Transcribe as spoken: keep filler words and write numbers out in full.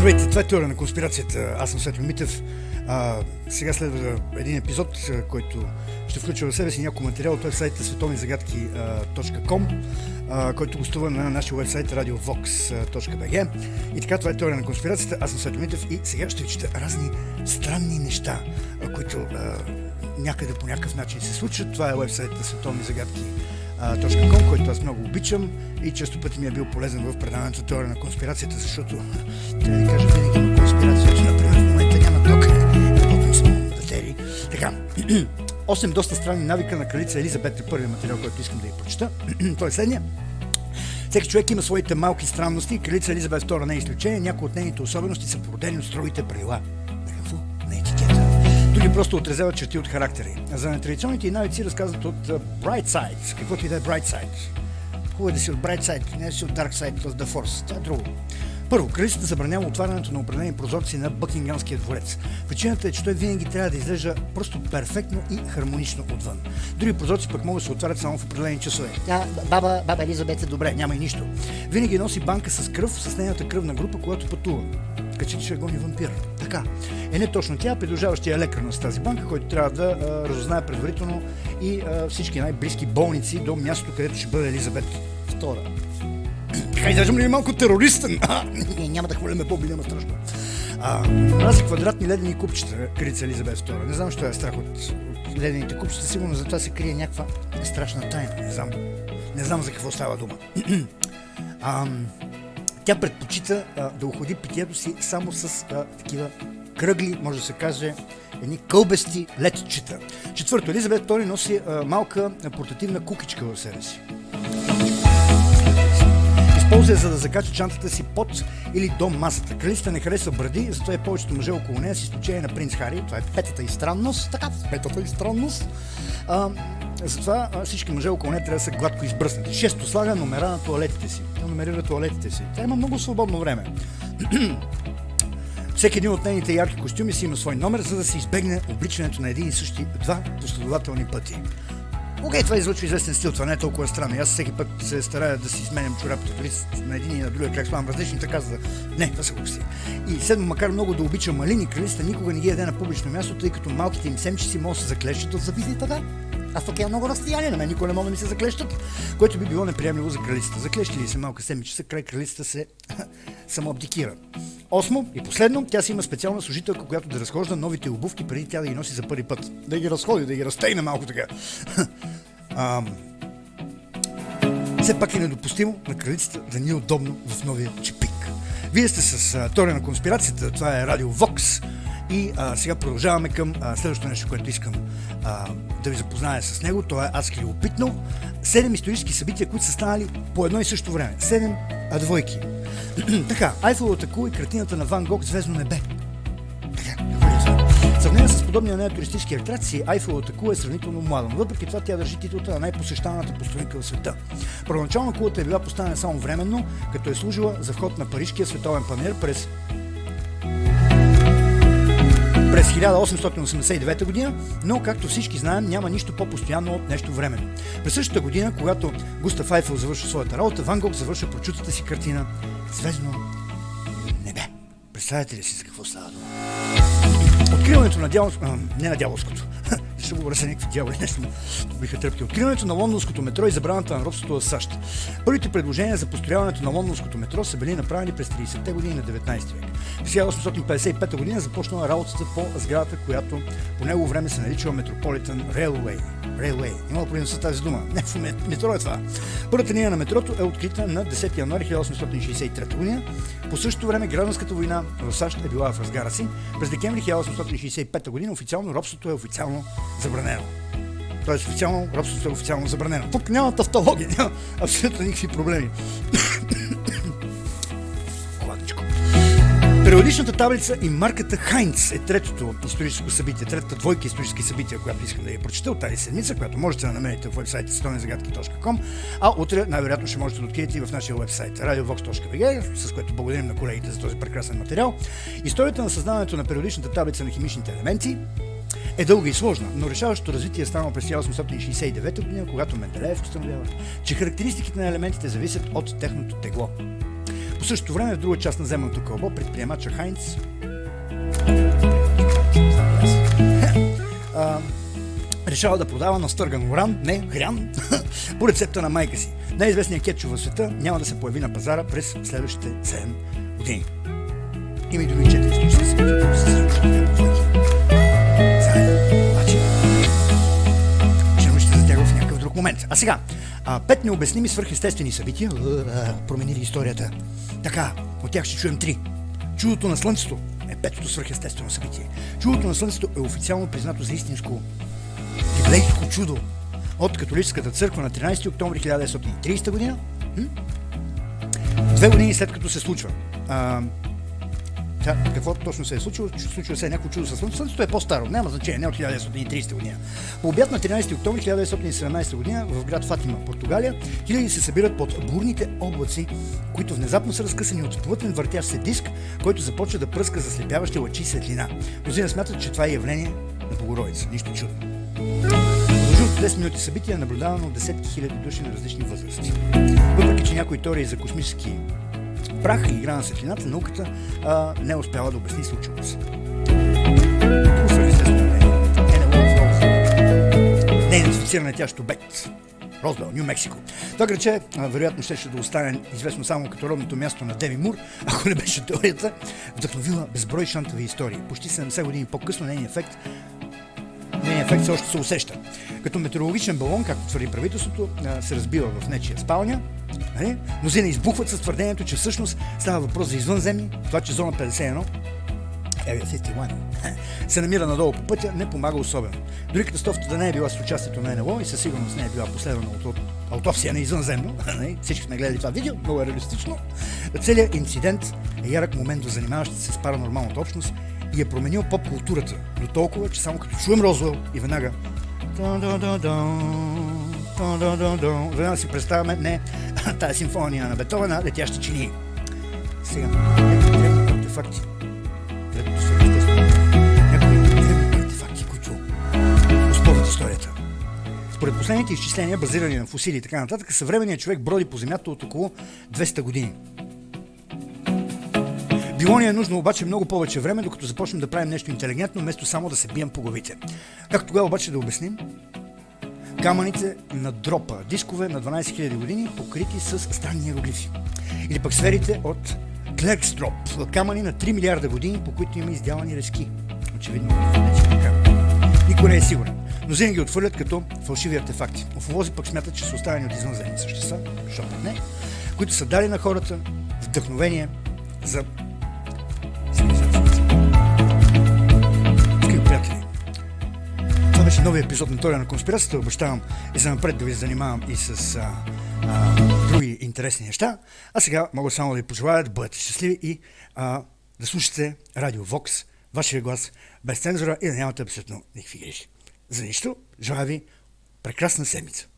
Здравейте, това е теория на конспирацията. Аз съм Светлин Митев. А, сега следва един епизод, който ще включва в себе си няколко материал. Той е в сайта световни загадки точка ком, който гостува на нашия уебсайт радио вокс точка би джи. И така, това е теория на конспирацията. Аз съм Светлин Митев и сега ще ви чета разни странни неща, които а, някъде по някакъв начин се случват. Това е уебсайта световни загадки точка ком, който аз много обичам и често пъти ми е бил полезен в предаването теория на конспирацията, защото трябва да ви кажа, винаги има конспирация, че например в момента няма ток, работим само батерии. Така, осем доста странни навика на кралица Елизабет е първият материал, който искам да ви прочета. Той е следния. Всеки човек има своите малки странности и кралица Елизабет втора не е изключение. Някои от нейните особености са породени от строгите правила. На какво? На етикета. Други просто отразяват черти от характери. За нетрадиционните и навици разказват от uh, Bright Side. Каквото и да е Bright Side. Хубаво е да си от Bright Side, не да си от Dark Side of the Force. Това е друго. Първо, кралицата забранява отварянето на определени прозорци на Бъкингамския дворец. Причината е, че той винаги трябва да изглежда просто перфектно и хармонично отвън. Други прозорци пък могат да се отварят само в определени часове. Тя, баба, баба Елизабет е добре, няма и нищо. Винаги носи банка с кръв, с нейната кръвна група, когато пътува. Качи, че гони вампир. Така. Е не точно тя, придружаващия лекар на тази банка, който трябва да а, разузнае предварително и а, всички най-близки болници до мястото, където ще бъде Елизабет втора. Така изглеждам ли малко терористен? Не, няма да хвърляме бомби, няма страшно. Рази квадратни ледени купчета, кралица Елизабет втора. Не знам, що е страх от, от ледените купчета, сигурно за това се крие някаква страшна тайна. Не знам. Не знам за какво става дума. а, тя предпочита а, да охлади питието си само с а, такива кръгли, може да се каже, едни кълбести ледчета. Четвърто, Елизабет втора носи а, малка а, портативна кукичка в себе си. Използва за да закача чантата си под или до масата. Кралицата не харесва бради, затова и повечето мъже около нея, с изключение на принц Хари. Това е петата и странност. Така, петата и странност. А, затова а, всички мъже около нея трябва да са гладко избръснати. Шесто, слага номера на туалетите си. Тя номерира туалетите си. Тя има много свободно време. Всеки един от нейните ярки костюми си има свой номер, за да се избегне обличането на един и същи два последователни пъти. Окей, okay, това излъчва известен стил, това не е толкова странно. Аз всеки път се старая да си сменям чорапите, дори на един и на другия крак слагам различни, така за да... Не, това са глупости. И седмо, макар много да обича малини, кралицата никога не ги яде на публично място, тъй като малките им семчици могат да се заклещат от зъбите и така. Аз пък имам много разстояние, на мен никога не мога да ми се заклещат, което би било неприемливо за кралицата. Заклещи ли се малка семчица, край кралицата се самоабдикира. Осмо и последно, тя си има специална служителка, която да разхожда новите обувки преди тя да ги носи за първи път. Да ги разходи, да ги разтегне малко така. А, все пак е недопустимо на кралицата да ни е удобно в новия чепик. Вие сте с а, теория на конспирацията, това е радио Вокс и а, сега продължаваме към а, следващото нещо, което искам а, да ви запозная с него. Това е адски любопитно. Седем исторически събития, които са станали по едно и също време. Седем а двойки. Така, Айфеловата кула и картината на Ван Гог «Звездно небе». В сравнение с подобни на нея туристически атракции, Айфеловата кула е сравнително млада, но въпреки това тя държи титлата на най-посещаваната постройка в света. Първоначално кулата е била поставена само временно, като е служила за вход на Парижкия световен панаир през през хиляда осемстотин осемдесет и девета година, но както всички знаем, няма нищо по-постоянно от нещо временно. През същата година, когато Густав Айфел завършва своята работа, Ван Гог завършва прочутата си картина «Звездно небе». Представете ли си за какво става дума? Откриването на дяволското... Не на дяволското. Ще говоря за някакви дяволи, нещо биха тръпки. Откриването на лондонското метро и забраната на робството в САЩ. Първите предложения за построяването на лондонското метро са били направени през тридесетте години на деветнайсети век. В хиляда осемстотин петдесет и пета година започнала работата по сградата, която по него време се наричала Metropolitan Railway. Railway. Няма да с тази дума. Не, в метро е това. Първата линия на метрото е открита на десети януари хиляда осемстотин шейсет и трета година. По същото време гражданската война в САЩ е била в разгара си. През декември хиляда осемстотин шейсет и пета година официално робството е официално забранено. Тоест официално робството е официално забранено. Тук няма тавтология, няма абсолютно никакви проблеми. Периодичната таблица и марката Хайнц е третото историческо събитие, третата двойка исторически събития, която искам да я прочета от тази седмица, която можете да намерите в уебсайта световни загадки точка ком, а утре най-вероятно ще можете да откриете и в нашия уебсайт радио вокс точка би джи, с което благодарим на колегите за този прекрасен материал. Историята на създаването на периодичната таблица на химичните елементи е дълга и сложна, но решаващото развитие е станало през хиляда осемстотин шейсет и девета година, когато Менделеев установява, че характеристиките на елементите зависят от техното тегло. същото време, в друга част на земното кълбо, предприемача Хайнц а, решава да продава настърган уран, не, хрян, по рецепта на майка си. Най-известният кетчуп в света няма да се появи на пазара през следващите седем години. Има и други четири исторически събития, които се случват няколко пъти. Заедно, обаче, ще научите за тях в някакъв друг момент. А сега, а, пет необясними свръхестествени събития а, променили историята. Така, от тях ще чуем три. Чудото на Слънцето е петото свръхестествено събитие. Чудото на Слънцето е официално признато за истинско библейско чудо от католическата църква на тринайсети октомври хиляда деветстотин и тридесета година. Hm? Две години след като се случва. А, тя, какво точно се е случило? Случва се някакво чудо със Слънцето. Слънцето е по-старо, няма значение, не от хиляда деветстотин и тридесета година. По обяд на тринайсети октомври хиляда деветстотин и седемнайсета година в град Фатима, Португалия, хиляди се събират под бурните облаци, които внезапно са разкъсани от плътен въртящ се диск, който започва да пръска заслепяващи лъчи светлина. Мнозина смятат, че това е явление на Богородица. Нищо чудно. Продължилото десет минути събитие е наблюдавано от десетки хиляди души на различни възрасти. Въпреки че някои теории за космически прах и игра на светлината, науката а, не е успяла да обясни случилото се. Не е идентифициран летящ обект. Розуел, Ню Мексико. Това градче, вероятно, ще да остане известно само като родното място на Деми Мур, ако не беше теорията, вдъхновила безброй шантови истории. Почти седемдесет години по-късно нейният ефект Нейният ефект все още се усеща. Като метеорологичен балон, както твърди правителството, се разбива в нечия спалня. Мнозина избухват с твърдението, че всъщност става въпрос за извънземни, това, че зона петдесет и едно Area петдесет и едно се намира надолу по пътя, не помага особено. Дори катастрофата да не е била с участието на НЛО и със сигурност не е била последвана от аутопсия на извънземно, всички сме гледали това видео, много е реалистично, целият инцидент е ярък момент до занимаващите се с паранормалната общност и е променил поп-културата до толкова, че само като чуем Розуел и веднага веднага си представяме не тая симфония на Бетовен, а летящи чинии. Сега, ето древни артефакти. Някои древни артефакти, които оспорват историята. Според последните изчисления, базирани на фусили и така нататък, съвременният човек броди по земята от около двеста години. Било ни е нужно обаче много повече време, докато започнем да правим нещо интелигентно, вместо само да се бием по главите. Как тогава обаче да обясним? Камъните на дропа, дискове на дванайсет хиляди години, покрити с странни иероглифи. Или пък сферите от Клерксдроп, камъни на три милиарда години, по които има издявани резки. Очевидно, никой не е сигурен. Мнозина ги отвърлят като фалшиви артефакти. Уфолози пък смятат, че са оставени от извънземни същества, защото не, които са дали на хората вдъхновение за скъпи приятели. Това беше новия епизод на Теория на конспирацията. Обещавам и за напред да ви занимавам и с а, а, други интересни неща. А сега мога само да ви пожелая да бъдете щастливи и а, да слушате Радио Вокс, вашия глас, без цензура и да нямате абсолютно никакви грижи. За нищо, желая ви прекрасна седмица.